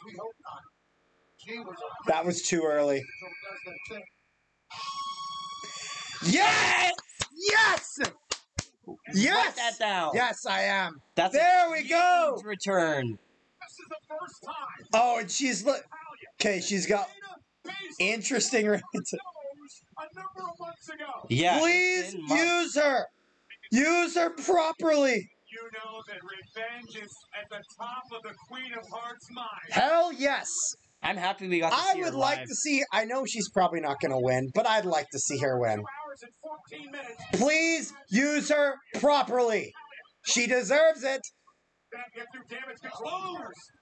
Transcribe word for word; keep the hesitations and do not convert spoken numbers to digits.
That was too early. Yes! Yes! Yes! Write that down. Yes, I am. That's there a we huge go. return. This is the first time. Oh, and she's look. Okay, she's got interesting. A number of months ago. Yeah. Please it's been months. use her. Use her properly. You know that revenge is at the top of the Queen of Hearts' mind. Hell yes. I'm happy we got to I see would her like live. to see. I know she's probably not going to win, but I'd like to see her win. Two hours and fourteen minutes. Please use her properly. She deserves it. That get through damage control.